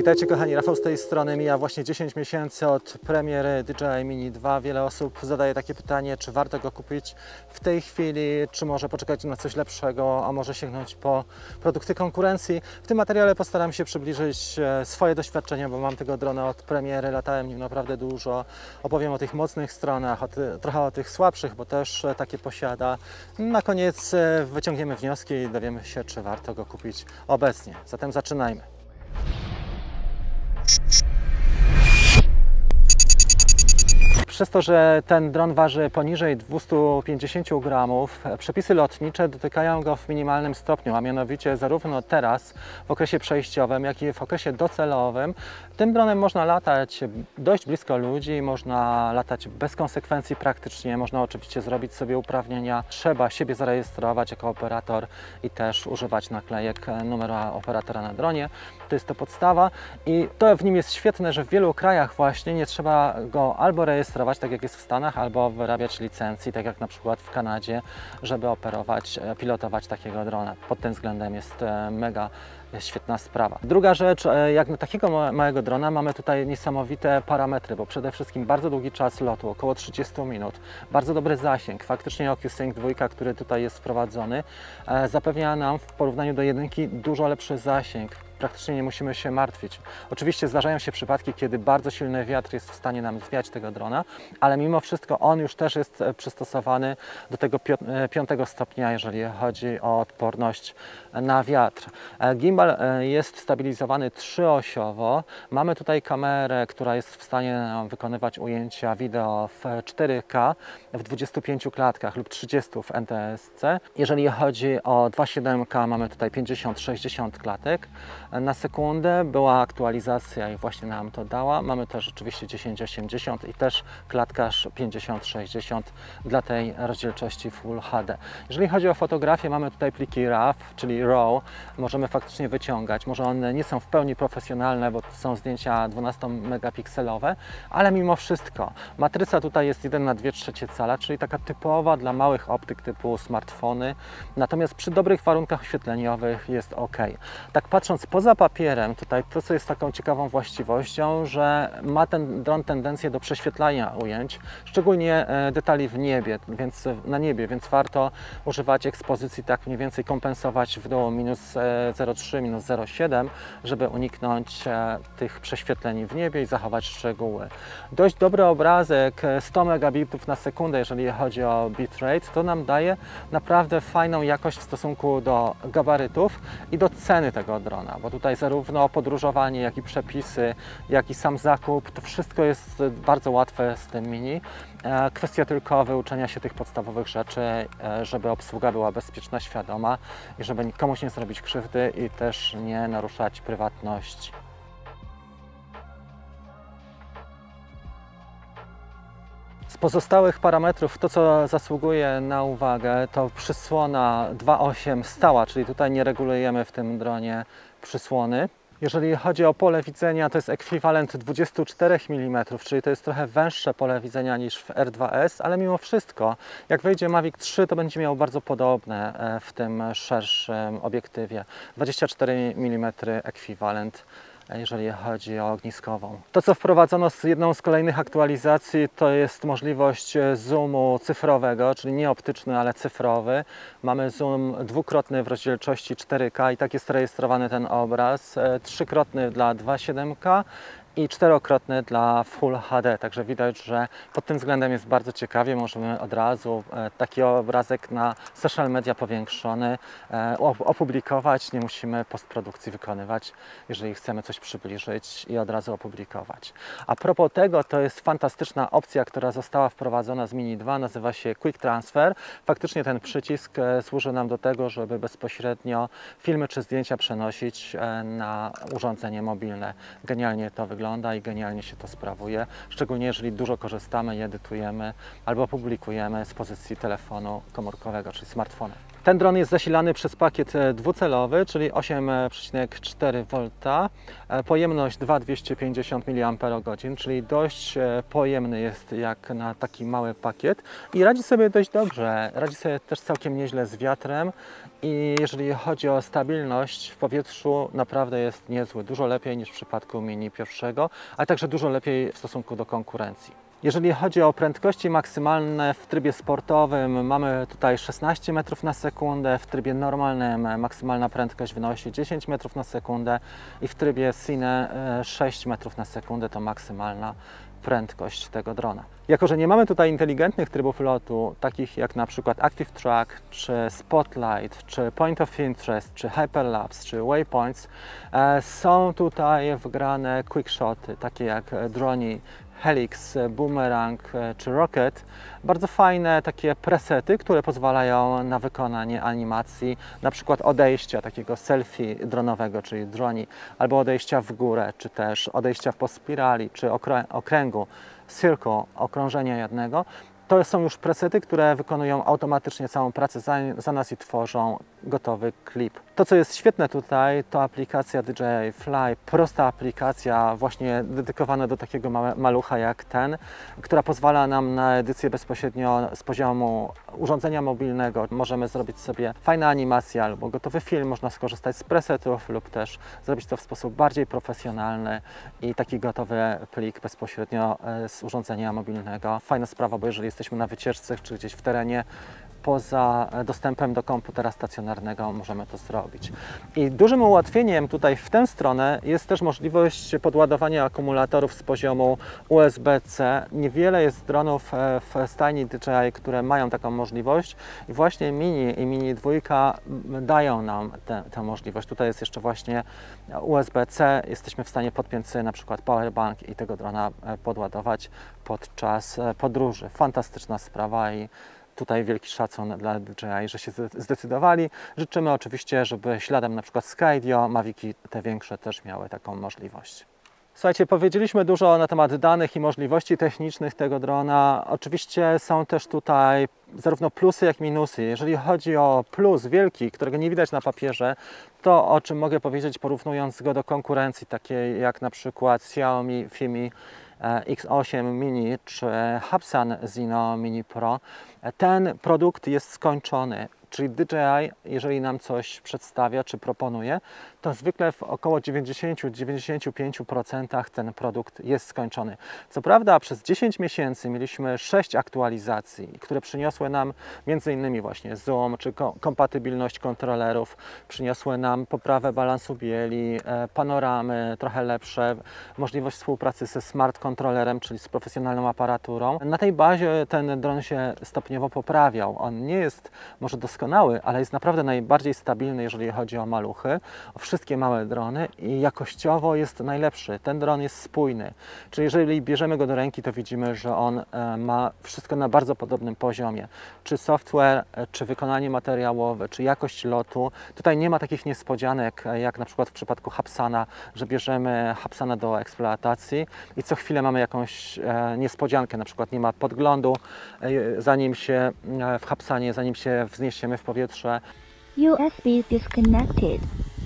Witajcie kochani, Rafał z tej strony. Mija właśnie 10 miesięcy od premiery DJI Mini 2. Wiele osób zadaje takie pytanie, czy warto go kupić w tej chwili, czy może poczekać na coś lepszego, a może sięgnąć po produkty konkurencji. W tym materiale postaram się przybliżyć swoje doświadczenia, bo mam tego drona od premiery, latałem nim naprawdę dużo. Opowiem o tych mocnych stronach, trochę o tych słabszych, bo też takie posiada. Na koniec wyciągniemy wnioski i dowiemy się, czy warto go kupić obecnie. Zatem zaczynajmy. Przez to, że ten dron waży poniżej 250 gramów, przepisy lotnicze dotykają go w minimalnym stopniu, a mianowicie zarówno teraz w okresie przejściowym, jak i w okresie docelowym. Tym dronem można latać dość blisko ludzi, można latać bez konsekwencji praktycznie, można oczywiście zrobić sobie uprawnienia, trzeba siebie zarejestrować jako operator i też używać naklejek numeru operatora na dronie. To jest to podstawa i to w nim jest świetne, że w wielu krajach właśnie nie trzeba go albo rejestrować, tak jak jest w Stanach, albo wyrabiać licencji, tak jak na przykład w Kanadzie, żeby operować, pilotować takiego drona. Pod tym względem jest mega świetna sprawa. Druga rzecz, jak na takiego małego drona mamy tutaj niesamowite parametry, bo przede wszystkim bardzo długi czas lotu, około 30 minut, bardzo dobry zasięg. Faktycznie OcuSync 2, który tutaj jest wprowadzony, zapewnia nam w porównaniu do jedynki dużo lepszy zasięg. Praktycznie nie musimy się martwić. Oczywiście zdarzają się przypadki, kiedy bardzo silny wiatr jest w stanie nam zwiać tego drona, ale mimo wszystko on już też jest przystosowany do tego 5 stopnia, jeżeli chodzi o odporność na wiatr. Gimbal jest stabilizowany trzyosiowo. Mamy tutaj kamerę, która jest w stanie nam wykonywać ujęcia wideo w 4K w 25 klatkach lub 30 w NTSC. Jeżeli chodzi o 2.7K, mamy tutaj 50-60 klatek na sekundę. Była aktualizacja i właśnie nam to dała. Mamy też oczywiście 1080 i też klatkarz 50-60 dla tej rozdzielczości Full HD. Jeżeli chodzi o fotografię, mamy tutaj pliki RAW, czyli RAW. Możemy faktycznie wyciągać. Może one nie są w pełni profesjonalne, bo to są zdjęcia 12-megapikselowe, ale mimo wszystko matryca tutaj jest 1/2/3 cala, czyli taka typowa dla małych optyk typu smartfony. Natomiast przy dobrych warunkach oświetleniowych jest ok. Tak patrząc poza papierem, tutaj to, co jest taką ciekawą właściwością, że ma ten dron tendencję do prześwietlania ujęć, szczególnie detali w niebie, na niebie, więc warto używać ekspozycji, tak mniej więcej kompensować w dół minus 0,3, minus 0,7, żeby uniknąć tych prześwietleń w niebie i zachować szczegóły. Dość dobry obrazek, 100 megabitów na sekundę, jeżeli chodzi o bitrate, to nam daje naprawdę fajną jakość w stosunku do gabarytów i do ceny tego drona, bo tutaj zarówno podróżowanie, jak i przepisy, jak i sam zakup, to wszystko jest bardzo łatwe z tym Mini. Kwestia tylko wyuczenia się tych podstawowych rzeczy, żeby obsługa była bezpieczna, świadoma i żeby komuś nie zrobić krzywdy i też nie naruszać prywatności. Z pozostałych parametrów to, co zasługuje na uwagę, to przysłona 2.8 stała, czyli tutaj nie regulujemy w tym dronie przysłony. Jeżeli chodzi o pole widzenia, to jest ekwiwalent 24 mm, czyli to jest trochę węższe pole widzenia niż w R2S, ale mimo wszystko, jak wejdzie Mavic 3, to będzie miał bardzo podobne w tym szerszym obiektywie. 24 mm ekwiwalent, jeżeli chodzi o ogniskową. To, co wprowadzono z jedną z kolejnych aktualizacji, to jest możliwość zoomu cyfrowego, czyli nie optyczny, ale cyfrowy. Mamy zoom dwukrotny w rozdzielczości 4K i tak jest rejestrowany ten obraz, trzykrotny dla 2.7K i czterokrotny dla Full HD, także widać, że pod tym względem jest bardzo ciekawie. Możemy od razu taki obrazek na social media powiększony opublikować, nie musimy postprodukcji wykonywać, jeżeli chcemy coś przybliżyć i od razu opublikować. A propos tego, to jest fantastyczna opcja, która została wprowadzona z Mini 2, nazywa się Quick Transfer. Faktycznie ten przycisk służy nam do tego, żeby bezpośrednio filmy czy zdjęcia przenosić na urządzenie mobilne. Genialnie to wygląda i genialnie się to sprawuje, szczególnie jeżeli dużo korzystamy i edytujemy albo publikujemy z pozycji telefonu komórkowego, czyli smartfona. Ten dron jest zasilany przez pakiet dwucelowy, czyli 8,4 V, pojemność 250 mAh, czyli dość pojemny jest jak na taki mały pakiet i radzi sobie dość dobrze, radzi sobie też całkiem nieźle z wiatrem i jeżeli chodzi o stabilność w powietrzu, naprawdę jest niezły, dużo lepiej niż w przypadku Mini pierwszego, ale także dużo lepiej w stosunku do konkurencji. Jeżeli chodzi o prędkości maksymalne w trybie sportowym, mamy tutaj 16 metrów na sekundę, w trybie normalnym maksymalna prędkość wynosi 10 metrów na sekundę i w trybie Cine 6 metrów na sekundę to maksymalna prędkość tego drona. Jako że nie mamy tutaj inteligentnych trybów lotu, takich jak na przykład Active Track, czy Spotlight, czy Point of Interest, czy Hyperlapse, czy Waypoints, są tutaj wgrane quickshoty, takie jak Droni, Helix, Boomerang czy Rocket. Bardzo fajne takie presety, które pozwalają na wykonanie animacji, na przykład odejścia takiego selfie dronowego, czyli droni, albo odejścia w górę, czy też odejścia po spirali, czy okręgu, circle, okrążenia jednego. To są już presety, które wykonują automatycznie całą pracę za nas i tworzą gotowy klip. To, co jest świetne tutaj, to aplikacja DJI Fly, prosta aplikacja właśnie dedykowana do takiego malucha jak ten, która pozwala nam na edycję bezpośrednio z poziomu urządzenia mobilnego. Możemy zrobić sobie fajne animacje albo gotowy film, można skorzystać z presetów lub też zrobić to w sposób bardziej profesjonalny i taki gotowy plik bezpośrednio z urządzenia mobilnego. Fajna sprawa, bo jeżeli jesteśmy na wycieczce czy gdzieś w terenie, poza dostępem do komputera stacjonarnego możemy to zrobić. I dużym ułatwieniem tutaj w tę stronę jest też możliwość podładowania akumulatorów z poziomu USB-C. Niewiele jest dronów w stajni DJI, które mają taką możliwość i właśnie Mini i Mini 2 dają nam tę możliwość. Tutaj jest jeszcze właśnie USB-C. Jesteśmy w stanie podpiąć sobie na przykład powerbank i tego drona podładować podczas podróży. Fantastyczna sprawa i tutaj wielki szacun dla DJI, że się zdecydowali. Życzymy oczywiście, żeby śladem na przykład Skydio, Maviki te większe też miały taką możliwość. Słuchajcie, powiedzieliśmy dużo na temat danych i możliwości technicznych tego drona. Oczywiście są też tutaj zarówno plusy, jak i minusy. Jeżeli chodzi o plus wielki, którego nie widać na papierze, to o czym mogę powiedzieć, porównując go do konkurencji, takiej jak na przykład Xiaomi Fimi X8 Mini czy Hubsan Zino Mini Pro, ten produkt jest skończony. Czyli DJI, jeżeli nam coś przedstawia czy proponuje, to zwykle w około 90-95% ten produkt jest skończony. Co prawda przez 10 miesięcy mieliśmy 6 aktualizacji, które przyniosły nam m.in. właśnie zoom czy kompatybilność kontrolerów, przyniosły nam poprawę balansu bieli, panoramy trochę lepsze, możliwość współpracy ze smart kontrolerem, czyli z profesjonalną aparaturą. Na tej bazie ten dron się stopniowo poprawiał. On nie jest może doskonały, ale jest naprawdę najbardziej stabilny, jeżeli chodzi o maluchy, o wszystkie małe drony i jakościowo jest najlepszy. Ten dron jest spójny, czyli jeżeli bierzemy go do ręki, to widzimy, że on ma wszystko na bardzo podobnym poziomie. Czy software, czy wykonanie materiałowe, czy jakość lotu. Tutaj nie ma takich niespodzianek, jak na przykład w przypadku Hubsana, że bierzemy Hubsana do eksploatacji i co chwilę mamy jakąś niespodziankę, na przykład nie ma podglądu, zanim się w Hubsanie, zanim się wzniesiemy w powietrze. USB disconnected.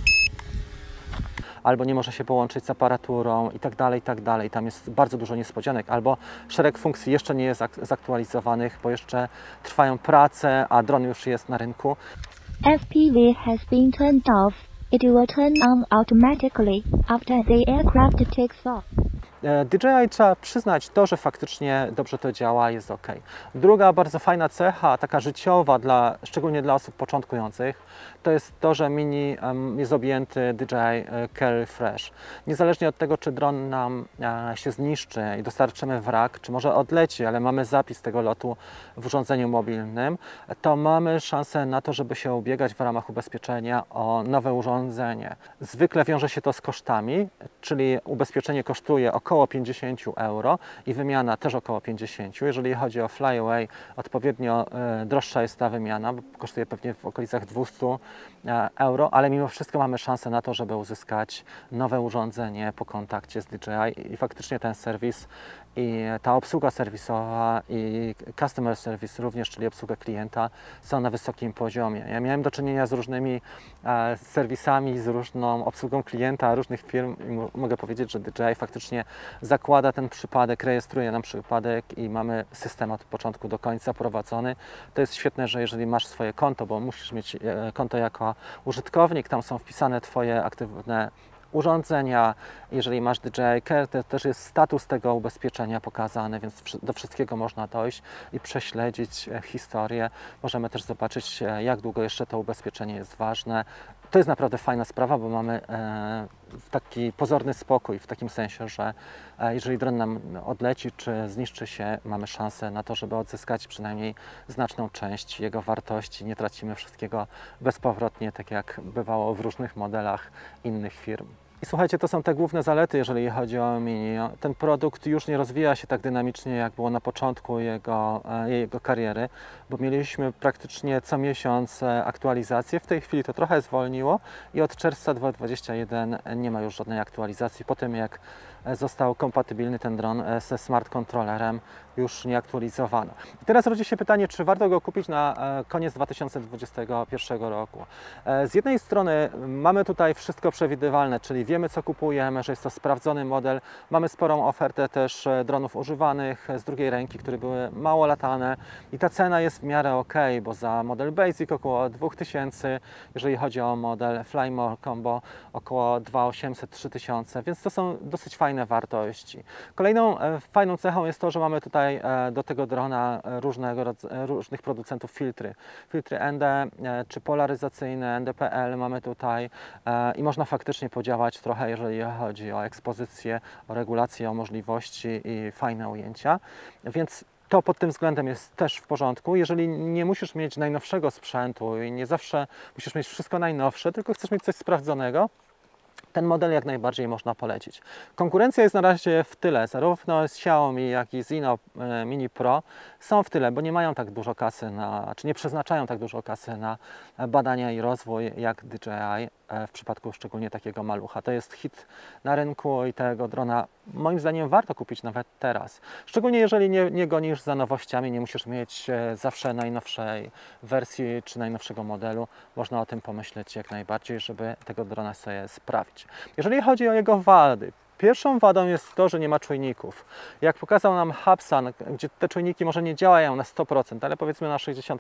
Albo nie może się połączyć z aparaturą i tak dalej, i tak dalej. Tam jest bardzo dużo niespodzianek, albo szereg funkcji jeszcze nie jest zaktualizowanych, bo jeszcze trwają prace, a dron już jest na rynku. FPV has been turned off. It will turn on automatically after the aircraft takes off. DJI trzeba przyznać to, że faktycznie dobrze to działa, jest ok. Druga bardzo fajna cecha, taka życiowa, szczególnie dla osób początkujących, to jest to, że Mini jest objęty DJI Carry Fresh. Niezależnie od tego, czy dron nam się zniszczy i dostarczymy wrak, czy może odleci, ale mamy zapis tego lotu w urządzeniu mobilnym, to mamy szansę na to, żeby się ubiegać w ramach ubezpieczenia o nowe urządzenie. Zwykle wiąże się to z kosztami, czyli ubezpieczenie kosztuje około 50 euro i wymiana też około 50. Jeżeli chodzi o Flyaway, odpowiednio droższa jest ta wymiana, bo kosztuje pewnie w okolicach 200 euro, ale mimo wszystko mamy szansę na to, żeby uzyskać nowe urządzenie po kontakcie z DJI i faktycznie ten serwis i ta obsługa serwisowa i customer service również, czyli obsługa klienta, są na wysokim poziomie. Ja miałem do czynienia z różnymi serwisami, z różną obsługą klienta różnych firm i mogę powiedzieć, że DJI faktycznie zakłada ten przypadek, rejestruje nam przypadek i mamy system od początku do końca prowadzony. To jest świetne, że jeżeli masz swoje konto, bo musisz mieć konto jako użytkownik, tam są wpisane Twoje aktywne urządzenia. Jeżeli masz DJI Care, to też jest status tego ubezpieczenia pokazany, więc do wszystkiego można dojść i prześledzić historię. Możemy też zobaczyć, jak długo jeszcze to ubezpieczenie jest ważne. To jest naprawdę fajna sprawa, bo mamy taki pozorny spokój w takim sensie, że jeżeli dron nam odleci czy zniszczy się, mamy szansę na to, żeby odzyskać przynajmniej znaczną część jego wartości. Nie tracimy wszystkiego bezpowrotnie, tak jak bywało w różnych modelach innych firm. I słuchajcie, to są te główne zalety, jeżeli chodzi o Mini. Ten produkt już nie rozwija się tak dynamicznie, jak było na początku jego kariery, bo mieliśmy praktycznie co miesiąc aktualizacje. W tej chwili to trochę zwolniło i od czerwca 2021 nie ma już żadnej aktualizacji. Po tym, jak został kompatybilny ten dron ze smart kontrolerem, już nie aktualizowano. I teraz rodzi się pytanie, czy warto go kupić na koniec 2021 roku. Z jednej strony mamy tutaj wszystko przewidywalne, czyli wiemy, co kupujemy, że jest to sprawdzony model. Mamy sporą ofertę też dronów używanych z drugiej ręki, które były mało latane i ta cena jest w miarę ok, bo za model Basic około 2000, jeżeli chodzi o model Flymore Combo około 2800-3000, więc to są dosyć fajne wartości. Kolejną fajną cechą jest to, że mamy tutaj do tego drona różnych producentów filtry. Filtry ND czy polaryzacyjne, NDPL mamy tutaj i można faktycznie podziałać trochę, jeżeli chodzi o ekspozycję, o regulację, o możliwości i fajne ujęcia. Więc to pod tym względem jest też w porządku. Jeżeli nie musisz mieć najnowszego sprzętu i nie zawsze musisz mieć wszystko najnowsze, tylko chcesz mieć coś sprawdzonego, ten model jak najbardziej można polecić. Konkurencja jest na razie w tyle, zarówno z Xiaomi, jak i z Inno Mini Pro są w tyle, bo nie mają tak dużo kasy czy nie przeznaczają tak dużo kasy na badania i rozwój jak DJI, w przypadku szczególnie takiego malucha. To jest hit na rynku i tego drona moim zdaniem warto kupić nawet teraz. Szczególnie jeżeli nie gonisz za nowościami, nie musisz mieć zawsze najnowszej wersji czy najnowszego modelu. Można o tym pomyśleć jak najbardziej, żeby tego drona sobie sprawić. Jeżeli chodzi o jego wady, pierwszą wadą jest to, że nie ma czujników. Jak pokazał nam Hubsan, gdzie te czujniki może nie działają na 100%, ale powiedzmy na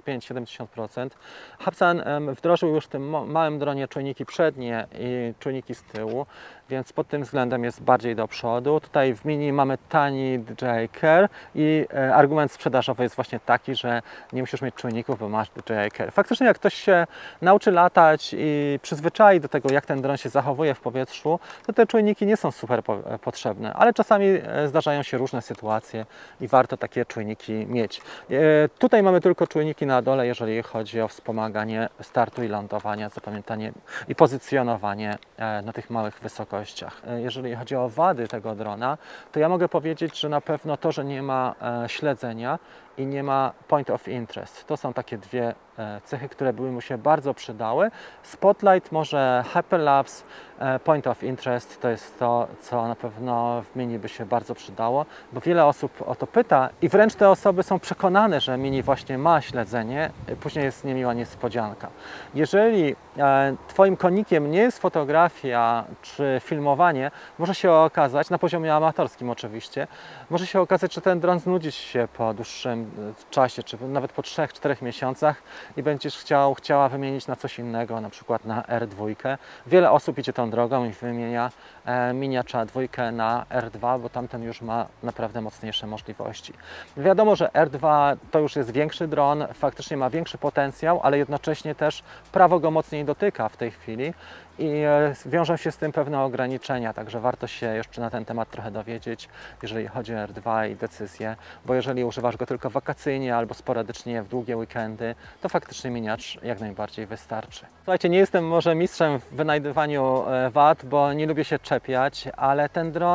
65-70%, Hubsan wdrożył już w tym małym dronie czujniki przednie i czujniki z tyłu, więc pod tym względem jest bardziej do przodu. Tutaj w Mini mamy tani DJI Care i argument sprzedażowy jest właśnie taki, że nie musisz mieć czujników, bo masz DJI Care. Faktycznie jak ktoś się nauczy latać i przyzwyczai do tego, jak ten dron się zachowuje w powietrzu, to te czujniki nie są super potrzebne, ale czasami zdarzają się różne sytuacje i warto takie czujniki mieć. Tutaj mamy tylko czujniki na dole, jeżeli chodzi o wspomaganie startu i lądowania, zapamiętanie i pozycjonowanie na tych małych wysokościach. Jeżeli chodzi o wady tego drona, to ja mogę powiedzieć, że na pewno to, że nie ma śledzenia i nie ma point of interest. To są takie dwie cechy, które by mu się bardzo przydały. Spotlight, może hyperlapse, point of interest to jest to, co na pewno w Mini by się bardzo przydało, bo wiele osób o to pyta i wręcz te osoby są przekonane, że Mini właśnie ma śledzenie, później jest niemiła niespodzianka. Jeżeli Twoim konikiem nie jest fotografia czy filmowanie, może się okazać, na poziomie amatorskim oczywiście, może się okazać, że ten dron znudzi się po dłuższym czasie, czy nawet po 3-4 miesiącach i będziesz chciała wymienić na coś innego, na przykład na R2. Wiele osób idzie tą drogą i wymienia Miniacza 2 na R2, bo tamten już ma naprawdę mocniejsze możliwości. Wiadomo, że R2 to już jest większy dron, faktycznie ma większy potencjał, ale jednocześnie też prawo go mocniej dotyka w tej chwili i wiążą się z tym pewne ograniczenia, także warto się jeszcze na ten temat trochę dowiedzieć, jeżeli chodzi o R2 i decyzję, bo jeżeli używasz go tylko wakacyjnie albo sporadycznie w długie weekendy, to faktycznie miniacz jak najbardziej wystarczy. Słuchajcie, nie jestem może mistrzem w wynajdywaniu wad, bo nie lubię się czepiać, ale ten dron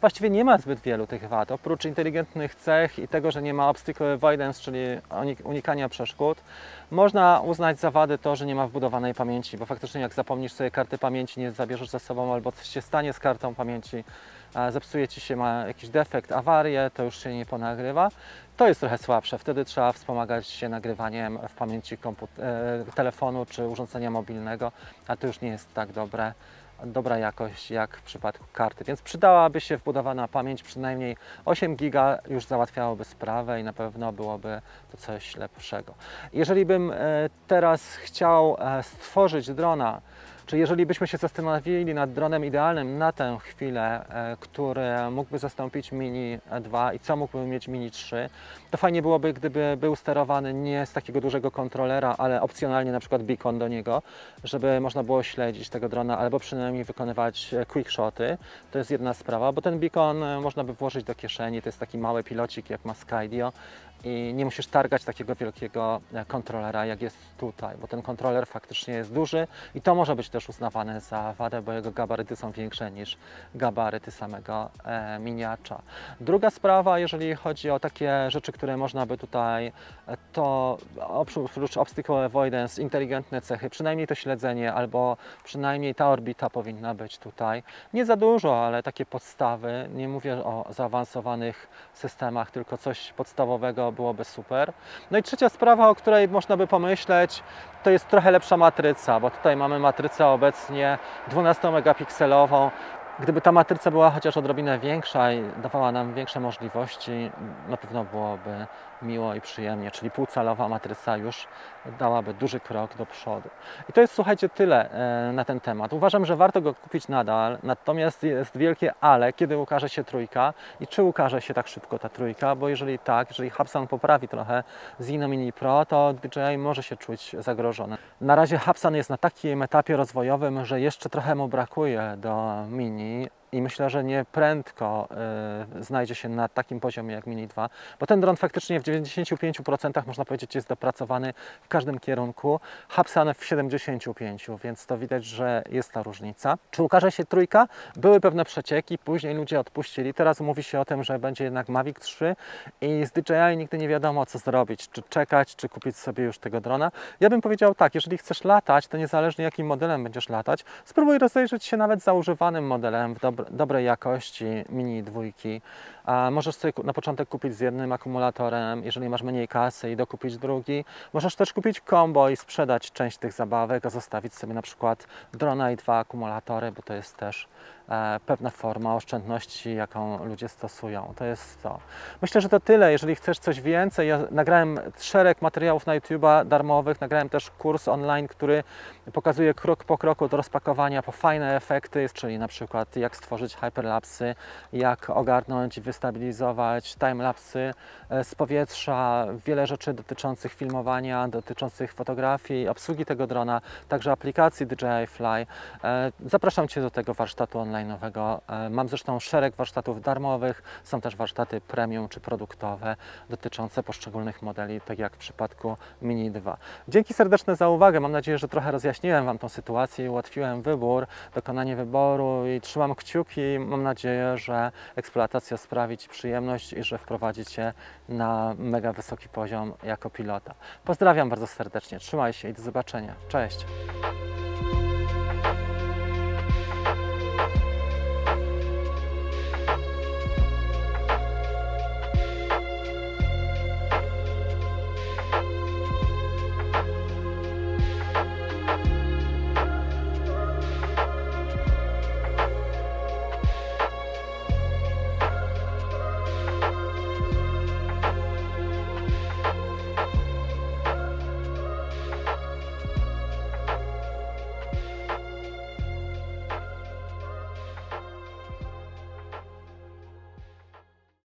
właściwie nie ma zbyt wielu tych wad. Oprócz inteligentnych cech i tego, że nie ma obstacle avoidance, czyli unikania przeszkód, można uznać za wadę to, że nie ma wbudowanej pamięci, bo faktycznie jak zapomnisz sobie karty pamięci, nie zabierzesz ze sobą albo coś się stanie z kartą pamięci, zepsuje Ci się, ma jakiś defekt, awarię, to już się nie ponagrywa. To jest trochę słabsze, wtedy trzeba wspomagać się nagrywaniem w pamięci telefonu czy urządzenia mobilnego, a to już nie jest tak dobra jakość jak w przypadku karty, więc przydałaby się wbudowana pamięć, przynajmniej 8 giga już załatwiałoby sprawę i na pewno byłoby to coś lepszego. Jeżeli bym teraz chciał stworzyć drona, czy jeżeli byśmy się zastanowili nad dronem idealnym na tę chwilę, który mógłby zastąpić Mini 2 i co mógłby mieć Mini 3, to fajnie byłoby, gdyby był sterowany nie z takiego dużego kontrolera, ale opcjonalnie na przykład beacon do niego, żeby można było śledzić tego drona albo przynajmniej wykonywać quickshoty. To jest jedna sprawa, bo ten beacon można by włożyć do kieszeni, to jest taki mały pilocik jak ma Skydio i nie musisz targać takiego wielkiego kontrolera jak jest tutaj, bo ten kontroler faktycznie jest duży i to może być też uznawane za wadę, bo jego gabaryty są większe niż gabaryty samego miniacza. Druga sprawa, jeżeli chodzi o takie rzeczy, które można by tutaj, to oprócz obstacle avoidance, inteligentne cechy, przynajmniej to śledzenie albo przynajmniej ta orbita powinna być tutaj. Nie za dużo, ale takie podstawy, nie mówię o zaawansowanych systemach, tylko coś podstawowego byłoby super. No i trzecia sprawa, o której można by pomyśleć, to jest trochę lepsza matryca, bo tutaj mamy matrycę obecnie 12-megapikselową. Gdyby ta matryca była chociaż odrobinę większa i dawała nam większe możliwości, na pewno byłoby miło i przyjemnie, czyli półcalowa matryca już dałaby duży krok do przodu. I to jest, słuchajcie, tyle na ten temat. Uważam, że warto go kupić nadal, natomiast jest wielkie ale, kiedy ukaże się trójka i czy ukaże się tak szybko ta trójka, bo jeżeli tak, jeżeli Hubsan poprawi trochę Xino Mini Pro, to DJI może się czuć zagrożony. Na razie Hubsan jest na takim etapie rozwojowym, że jeszcze trochę mu brakuje do Mini, i myślę, że nie prędko znajdzie się na takim poziomie jak Mini 2, bo ten dron faktycznie w 95% można powiedzieć jest dopracowany w każdym kierunku, Hubsan w 75%, więc to widać, że jest ta różnica. Czy ukaże się trójka? Były pewne przecieki, później ludzie odpuścili, teraz mówi się o tym, że będzie jednak Mavic 3 i z DJI nigdy nie wiadomo co zrobić, czy czekać, czy kupić sobie już tego drona. Ja bym powiedział tak, jeżeli chcesz latać, to niezależnie jakim modelem będziesz latać, spróbuj rozejrzeć się nawet za używanym modelem w dobrej jakości Mini 2. A możesz sobie na początek kupić z jednym akumulatorem, jeżeli masz mniej kasy i dokupić drugi. Możesz też kupić combo i sprzedać część tych zabawek, a zostawić sobie na przykład drona i 2 akumulatory, bo to jest też pewna forma oszczędności, jaką ludzie stosują. To jest to. Myślę, że to tyle. Jeżeli chcesz coś więcej, ja nagrałem szereg materiałów na YouTube'a darmowych, nagrałem też kurs online, który pokazuje krok po kroku do rozpakowania po fajne efekty, czyli na przykład jak stworzyć hyperlapsy, jak ogarnąć i wystabilizować timelapsy z powietrza, wiele rzeczy dotyczących filmowania, dotyczących fotografii, obsługi tego drona, także aplikacji DJI Fly. Zapraszam Cię do tego warsztatu online'owego. Mam zresztą szereg warsztatów darmowych, są też warsztaty premium czy produktowe dotyczące poszczególnych modeli, tak jak w przypadku Mini 2. Dzięki serdeczne za uwagę. Mam nadzieję, że trochę rozjaśniłem Wam tą sytuację i ułatwiłem wybór, dokonanie wyboru i trzymam kciuki. Mam nadzieję, że eksploatacja sprawi Ci przyjemność i że wprowadzi Cię na mega wysoki poziom jako pilota. Pozdrawiam bardzo serdecznie, trzymaj się i do zobaczenia. Cześć!